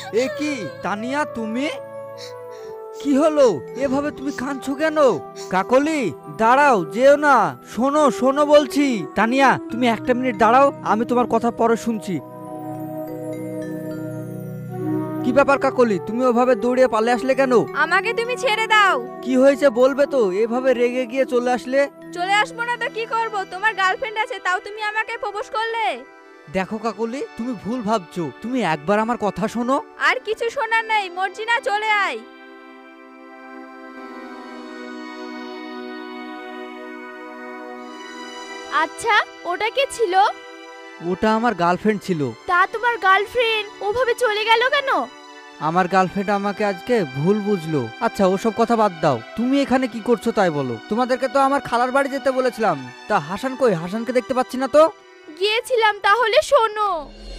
এ কি তানিয়া, তুমি কি হলো? এভাবে তুমি কাঁদছো কেন? কাকলি দাঁড়াও, যেও না, শোনো শোনো বলছি। তানিয়া তুমি একটা মিনিট দাঁড়াও, আমি তোমার কথা পরে শুনছি। কি ব্যাপার কাকলি, তুমি ওভাবে দৌড়িয়ে পালিয়ে আসলে কেন? আমাকে তুমি ছেড়ে দাও। কি হয়েছে বলবে তো? এভাবে রেগে গিয়ে চলে আসলে। চলে আসবো না তো কি করব? তোমার গার্লফ্রেন্ড আছে, তাও তুমি আমাকে প্রপোজ করলে। দেখো কাকলি, তুমি ভুল ভাবছো, তুমি একবার আমার কথা শোনো। আর কিছু শোনার নাই, মর্জিনা চলে আয়। আচ্ছা, ওটা কে ছিল? ওটা আমার গার্লফ্রেন্ড ছিল। তা তোমার গার্লফ্রেন্ড ওভাবে চলে গেল কেন? আমার গার্লফ্রেন্ড আমাকে আজকে ভুল বুঝলো। আচ্ছা ওসব কথা বাদ দাও, তুমি এখানে কি করছো তাই বলো। তোমাদেরকে তো আমার খালার বাড়ি যেতে বলেছিলাম, তা হাসান কই? হাসানকে দেখতে পাচ্ছি না তো। গিয়েছিলাম, তাহলে শোনো।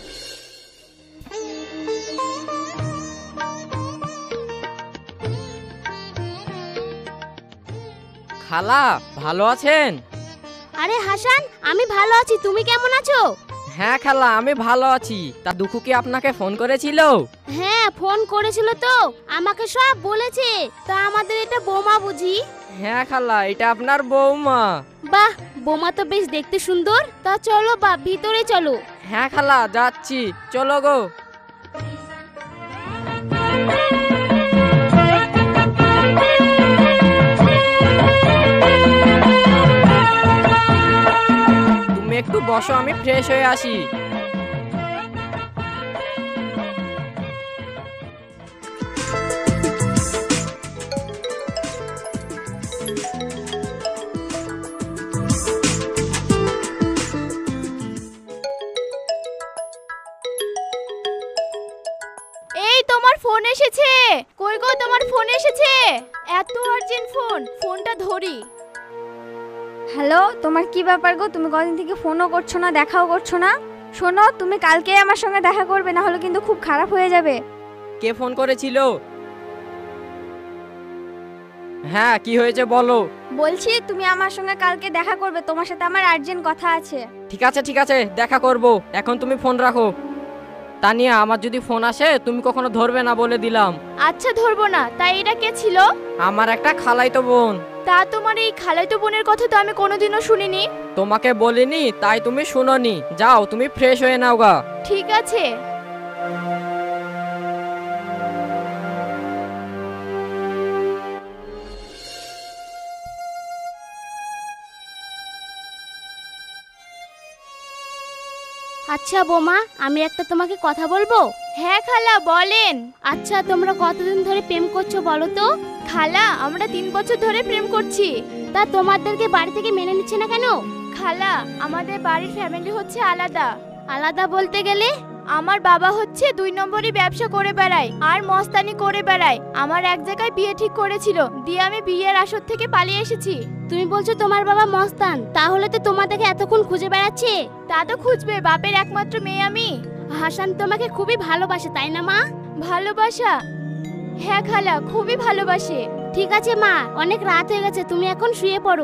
খালা ভালো আছেন? আরে হাসান, আমি ভালো আছি, তুমি কেমন আছো? হ্যাঁ খালা, আমি ভালো আছি। তা দুঃখু কি আপনাকে ফোন করেছিল? হ্যাঁ ফোন করেছিল তো, আমাকে সব বলেছে। তা আমাদের এটা বৌমা বুঝি? হ্যাঁ খালা, এটা আপনার বৌমা। বাহ, বৌমা তো বেশ দেখতে সুন্দর। তা চলো বা ভিতরে চলো। হ্যাঁ খালা, যাচ্ছি, চলো গো। তুমি একটু বসো, আমি ফ্রেশ হয়ে আসি। এই তোমার ফোন এসেছে। কই গো, তোমার ফোন এসেছে? এত আর্জেন্ট ফোন, ফোনটা ধরি। হ্যালো, তোমার কি ব্যাপার গো? তুমি কদিন থেকে ফোনও করছো না, দেখাও করছো না। শোনো, তুমি কালকে আমার সঙ্গে দেখা করবে, না হলে কিন্তু খুব খারাপ হয়ে যাবে। কে ফোন করেছিল? হ্যাঁ কি হয়েছে বলো। বলছি তুমি আমার সঙ্গে কালকে দেখা করবে, তোমার সাথে আমার আর্জেন্ট কথা আছে। ঠিক আছে ঠিক আছে, দেখা করব। এখন তুমি ফোন রাখো। তানিয়া, আমার যদি ফোন আসে তুমি কখনো ধরবে না বলে দিলাম। আচ্ছা ধরবো না। তাই এটা কে ছিল? আমার একটা খালাইতো বোন। তা তোমার এই খালাতো বোনের কথা তো আমি কোনোদিনও শুনিনি। তোমাকে বলিনি তাই তুমি শুনোনি। যাও তুমি ফ্রেশ হয়ে নাও গা। ঠিক আছে। আচ্ছা বৌমা, আমি একটা তোমাকে কথা বলবো? হ্যাঁ খালা, বলেন। আচ্ছা তোমরা কতদিন ধরে প্রেম করছো বলো তো? খালা, আমরা 3 বছর ধরে প্রেম করছি। তা তোমাদেরকে বাড়ি থেকে মেনে নিচ্ছে না কেন? খালা, আমাদের বাড়ির ফ্যামিলি হচ্ছে আলাদা। আলাদা বলতে গেলে? আমার বাবা হচ্ছে 2 নম্বরই ব্যবসা করে বেড়ায় আর মস্তানি করে বেড়ায়। আমার এক জায়গায় বিয়ে ঠিক করেছিল, দিয়ে আমি বিয়ের আসর থেকে পালিয়ে এসেছি। তুমি বলছো তোমার বাবা মস্তান, তাহলে তো তোমাদেরকে এতক্ষণ খুঁজে বেড়াচ্ছে। তা তো খুঁজবে, বাপের একমাত্র মেয়ে আমি। হাসান তোমাকে খুবই ভালোবাসে তাই না মা? ভালোবাসা? হ্যাঁ খালা, খুবই ভালোবাসে। ঠিক আছে মা, অনেক রাত হয়ে গেছে, তুমি এখন শুয়ে পড়ো।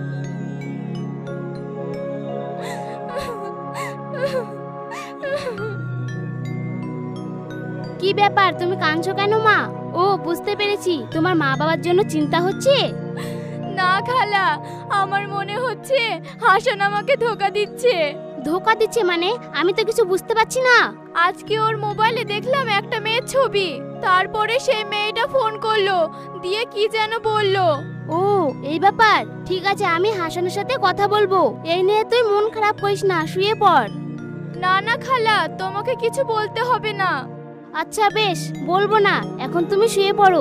কি ব্যাপার, তুমি কাঁদছো কেন মা? ও বুঝতে পেরেছি, তোমার মা বাবার জন্য চিন্তা হচ্ছে। না খালা, আমার মনে হচ্ছে হাসান আমাকে ধোকা দিচ্ছে। ধোকা দিচ্ছে মানে? আমি তো কিছু বুঝতে পারছি না। আজকে ওর মোবাইলে দেখলাম একটা মেয়ের ছবি, তারপরে সেই মেয়েটা ফোন করলো, দিয়ে কি যেন বললো। ও এই ব্যাপার, ঠিক আছে, আমি হাসানের সাথে কথা বলবো। এই নিয়ে তুই মন খারাপ করিস না, শুয়ে পড়। না না খালা, তোমাকে কিছু বলতে হবে না। আচ্ছা বেশ, বলবো না, এখন তুমি শুয়ে পড়ো।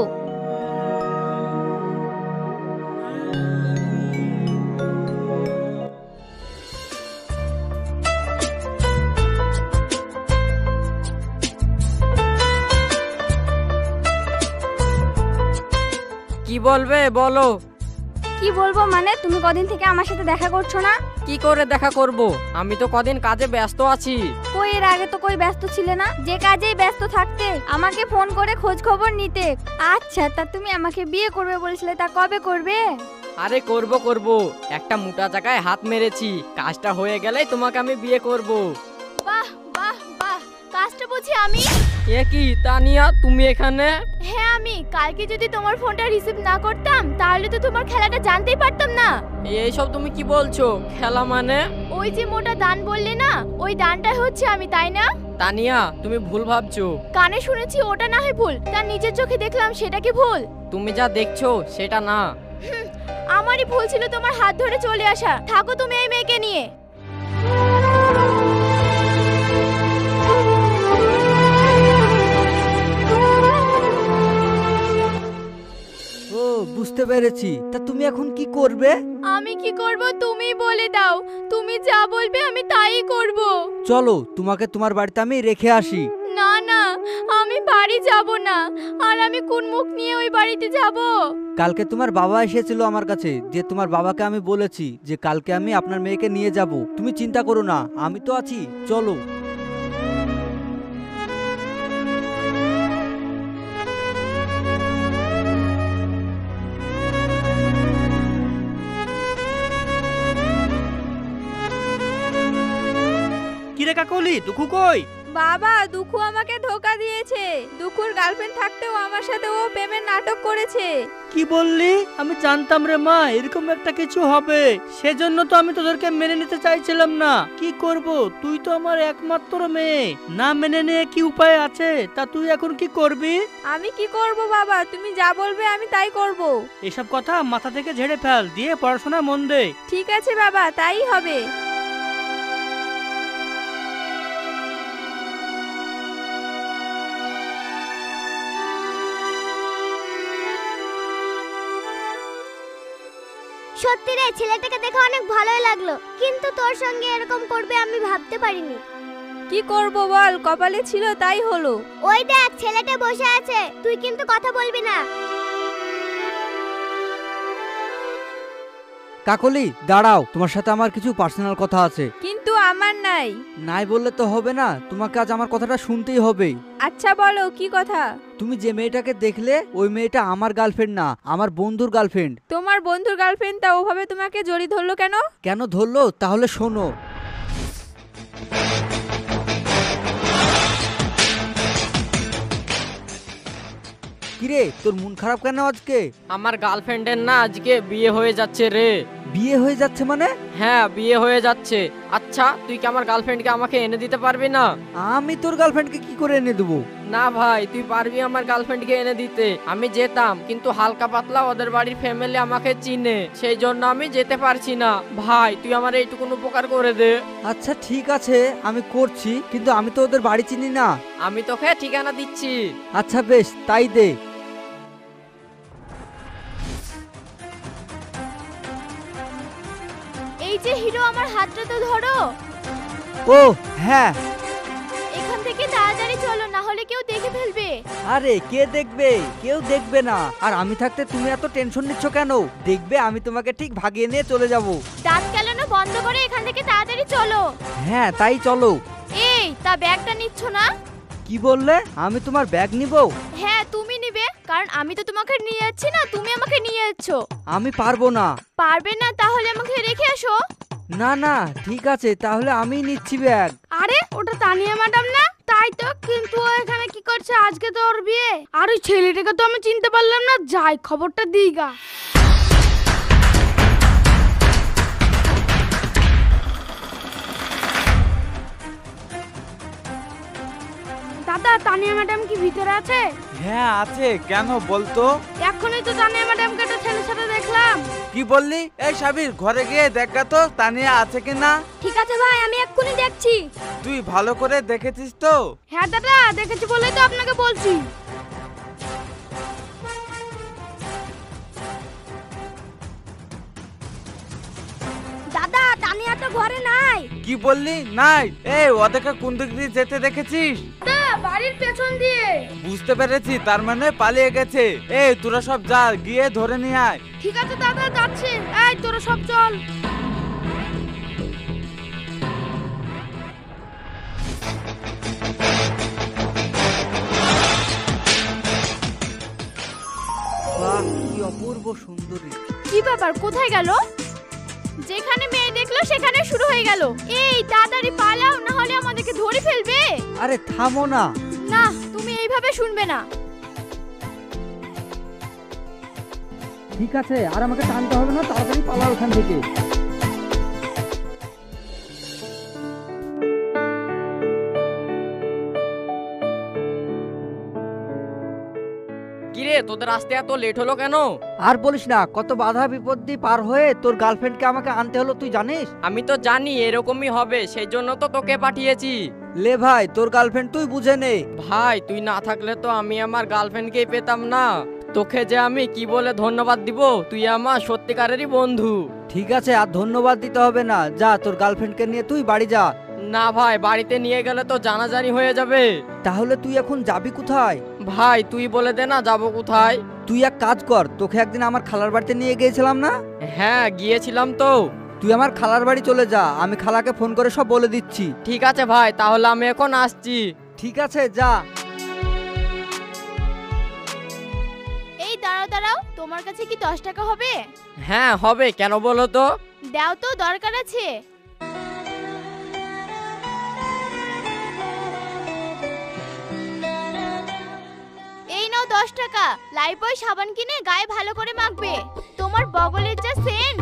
কি বলবে বলো। কি বলবো মানে, তুমি কদিন থেকে আমার সাথে দেখা করছো না। কি করে দেখা করব? আমি তো কদিন কাজে ব্যস্ত আছি। কই এর আগে তো কই ব্যস্ত ছিলে না, যে কাজেই ব্যস্ত থাকতে আমাকে ফোন করে খোঁজ খবর নিতে। আচ্ছা, তা তুমি আমাকে বিয়ে করবে বলেছিলে, তা কবে করবে? আরে করব করব, একটা মোটা জায়গায় হাত মেরেছি, কাজটা হয়ে গেলেই তোমাকে আমি বিয়ে করব। বাহ বাহ বাহ, কাজটা বলে বুঝি আমি? এ কি তানিয়া, তুমি এখানে? হ্যাঁ আমি। কালকে যদি তোমার ফোনটা রিসিভ না করতাম তাহলে তো তোমার খেলাটা জানতেই পারতাম না। এইসব তুমি কি বলছো? খেলা মানে? ওই যে মোটা দান বললে না, ওই দানটাই হচ্ছে আমি, তাই না? তানিয়া, তুমি ভুল ভাবছো। কানে শুনেছি ওটা না হয় ভুল, তার নিজের চোখে দেখলাম সেটা কি ভুল? তুমি যা দেখছো সেটা না। আমারই ভুল ছিল তোমার হাত ধরে চলে আসা। থাকো তুমি এই মেয়েকে নিয়ে। ও বুঝতে পেরেছি। তা তুমি এখন কি করবে? আমি কি করব তুমি বলে দাও। তুমি যা বলবে আমি তাই করব। চলো তোমাকে তোমার বাড়িতে আমি রেখে আসি। না না, আমি বাড়ি যাব না। আর আমি কোন মুখ নিয়ে ওই বাড়িতে যাব? কালকে তোমার বাবা এসেছিল আমার কাছে, যে তোমার বাবাকে আমি বলেছি যে কালকে আমি আপনার মেয়েকে নিয়ে যাব। তুমি চিন্তা করো না, আমি তো আছি। চলো। কিরে কাকলি, দুঃখু কই? বাবা, দুঃখু আমাকে ধোকা দিয়েছে। দুঃখুর গার্লফ্রেন্ড থাকতেও আমার সাথে ও প্রেমের নাটক করেছে। কি বললি? আমি জানতাম রে মা এরকম একটা কিছু হবে, সেজন্য তো আমি তোদেরকে মেনে নিতে চাইছিলাম না। কি করব, তুই তো আমার একমাত্র মেয়ে, না মেনে নিয়ে কি উপায় আছে? তা তুই এখন কি করবি? আমি কি করব বাবা, তুমি যা বলবে আমি তাই করব। এসব কথা মাথা থেকে ঝেড়ে ফেল, দিয়ে পড়াশোনা মন দে। ঠিক আছে বাবা, তাই হবে। সত্যি রে, ছেলেটাকে দেখে অনেক ভালোই লাগলো, কিন্তু তোর সঙ্গে এরকম করবে আমি ভাবতে পারিনি। কি করব বল, কপালে ছিল তাই হলো। ওই দেখ ছেলেটা বসে আছে, তুই কিন্তু কথা বলবি না। কাকলি দাঁড়াও, তোমার সাথে আমার কিছু পার্সোনাল কথা আছে। কিন্তু আমার নাই। নাই বললে তো হবে না, তোমাকে আজ আমার কথাটা শুনতেই হবে। আচ্ছা বলো, কি কথা? তুমি যে মেয়েটাকে দেখলে ওই মেয়েটা আমার গার্লফ্রেন্ড না, আমার বন্ধুর গার্লফ্রেন্ড। তোমার বন্ধুর গার্লফ্রেন্ড, তা ওভাবে তোমাকে জড়িয়ে ধরলো কেন? কেন ধরলো তাহলে শোনো। কিরে তোর মন খারাপ কেন আজকে? আমার গার্লফ্রেন্ডের না আজকে বিয়ে হয়ে যাচ্ছে রে। বিয়ে হয়ে যাচ্ছে মানে? হ্যাঁ, বিয়ে হয়ে যাচ্ছে। আচ্ছা, তুই কি আমার গার্লফ্রেন্ডকে আমাকে এনে দিতে পারবি না? আমি তোর গার্লফ্রেন্ডকে কি করে এনে দেবো? না ভাই, তুই পারবি আমার গার্লফ্রেন্ডকে এনে দিতে? আমি যেতাম, কিন্তু হালকা পাতলা ওদের বাড়ির ফ্যামিলি আমাকে চিনে, সেই জন্য আমি যেতে পারছি না। ভাই তুই আমার এইটুকুন উপকার করে দে। আচ্ছা ঠিক আছে, আমি করছি, কিন্তু আমি তো ওদের বাড়ি চিনি না। আমি তোকে ঠিকানা দিচ্ছি। আচ্ছা বেশ, তাই দে। এই যে হিরো, আমার হাতটা তো ধরো। ও হ্যাঁ। এখান থেকে তাড়াতাড়ি চলো, না হলে কেউ দেখে ফেলবে। আরে কে দেখবে? কেউ দেখবে না। আর আমি থাকতে তুমি এত টেনশন নিচ্ছ কেন? দেখবে আমি তোমাকে ঠিক ভাগিয়ে নিয়ে চলে যাব। দাঁত কেলানো বন্ধ করে এখান থেকে তাড়াতাড়ি চলো। হ্যাঁ তাই চলো। এই, তা ব্যাগটা নিচ্ছ না? কি বললে? আমি তোমার ব্যাগ নিব? হ্যাঁ তুমি নিবে, কারণ আমি তো তোমাকে নিয়ে যাচ্ছি না, তুমি আমাকে নিয়ে যাচ্ছ। আমি পারবো না। পারবে না? তাহলে আমাকে রেখে আসো। না না ঠিক আছে, তাহলে আমি নিচ্ছি ব্যাগ। আরে ওটা তানিয়া ম্যাডাম না? তাই তো, কিন্তু ও এখানে কি করছে? আজকে তো ওর বিয়ে। আর ওই ছেলেটাকে তো আমি চিনতে পারলাম না, যাই খবরটা দিই গা। দাদা, তানিয়া ম্যাডাম কি ভিতরে আছে? হ্যাঁ আছে, কেন বলতো? এখনই তো তানিয়া ম্যাডামকে একটা ছেলের সাথে দেখলাম। কি বললি? এই সাবির, ঘরে গিয়ে দেখা তো তানিয়া আছে কিনা। ঠিক আছে ভাই, আমি এক্ষুনি দেখছি। তুই ভালো করে দেখেছিস তো? হ্যাঁ দাদা, দেখেছি বলেই তো আপনাকে বলছি। দাদা, তানিয়া তো ঘরে নাই। কি বললি? নাই? এই ওদেরকে কোন দিক দিয়ে যেতে দেখেছিস? বাড়ির পেছন দিয়ে। বুঝতে পেরেছি, তার মানে পালিয়ে গেছে। এই তোরা সব যা, গিয়ে ধরে নিয়ে আয়। ঠিক আছে দাদা, যাচ্ছি। এই তোরা সব চল। বাহ কি অপূর্ব সুন্দরী। কি ব্যাপার, কোথায় গেল? যেখানে মেয়ে দেখলো সেখানে শুরু হয়ে গেল। এই তাড়াতাড়ি পালাও, না হলে আমাদেরকে ধরে ফেলবে। আরে থামো না। না, তুমি এইভাবে শুনবে না। ঠিক আছে, আর আমাকে টানতে হবে না, তাড়াতাড়ি পালাও ওখান থেকে। কিরে তোদের আসতে এত লেট হলো কেন? আর বলিস না, কত বাধা বিপত্তি পার হয়ে তোর গার্লফ্রেন্ডকে আমাকে আনতে হলো, তুই জানিস? আমি তো জানি এরকমই হবে, সেই জন্য তো তোকে পাঠিয়েছি। লে ভাই, তোর গার্লফ্রেন্ড তুই বুঝে নে। ভাই তুই না থাকলে তো আমি আমার গার্লফ্রেন্ডকেই পেতাম না। তোকে যে আমি কি বলে ধন্যবাদ দিব, তুই আমার সত্যিকারেরই বন্ধু। ঠিক আছে, আর ধন্যবাদ দিতে হবে না, যা তোর গার্লফ্রেন্ডকে নিয়ে তুই বাড়ি যা। না ভাই, বাড়িতে নিয়ে গেলে তো জানাজানি হয়ে যাবে। তাহলে তুই এখন যাবি কোথায়? ভাই তুই বলে দে না যাবো কোথায়। তুই এক কাজ কর, তোকে একদিন আমার খালার বাড়িতে নিয়ে গিয়েছিলাম না? হ্যাঁ গিয়েছিলাম তো। তুই আমার খালার বাড়ি চলে যা, আমি খালাকে ফোন করে সব বলে দিচ্ছি। ঠিক আছে ভাই, তাহলে আমি এখন আসছি। ঠিক আছে, যা। এই দাঁড়াও দাঁড়াও, তোমার কাছে কি 10 টাকা হবে? হ্যাঁ হবে, কেন বলো তো? দাও তো, দরকার আছে। এই নাও 10 টাকা। লাইফবয় সাবান কিনে গায়ে ভালো করে মাখবে। তোমার বগলের যা সেন্ট।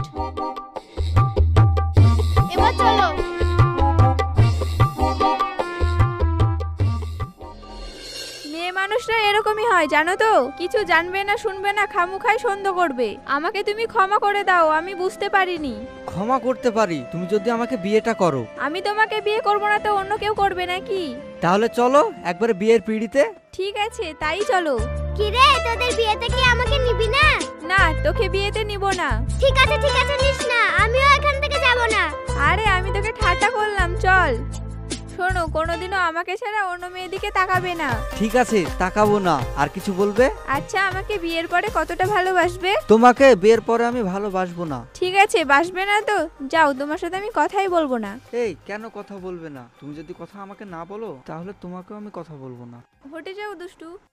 এবার চলো। মেয়ে মানুষরা এরকমই হয় জানো তো, কিছু জানবে না শুনবে না, খামুখাই সন্দেহ করবে। আমাকে তুমি ক্ষমা করে দাও, আমি বুঝতে পারিনি। ক্ষমা করতে পারি, তুমি যদি আমাকে বিয়েটা করো। আমি তোমাকে বিয়ে করবো না তো অন্য কেউ করবে নাকি? তাহলে চলো একবারে বিয়ের পিড়িতে। ঠিক আছে, তাই চলো। কি রে, তোদের বিয়েতে কি আমাকে নিবি না? না, তোকে বিয়েতে নিব না। ঠিক আছে নিস না, আমিও এখান থেকে যাব না। আরে আমি তোকে ঠাট্টা করলাম, চল। শোনো, কোনোদিনও আমাকে ছাড়া অন্য মেয়ের দিকে তাকাবে না। ঠিক আছে, তাকাবো না। আর কিছু বলবে? আচ্ছা, আমাকে বিয়ের পরে কতটা ভালোবাসবে? তোমাকে বিয়ের পরে আমি ভালোবাসবো না। ঠিক আছে, বাসবে না তো যাও, তোমার সাথে আমি কথাই বলবো না। এই কেন কথা বলবে না? তুমি যদি কথা আমাকে না বলো, তাহলে তোমাকেও আমি কথা বলবো না। হটে যাও দুষ্টু।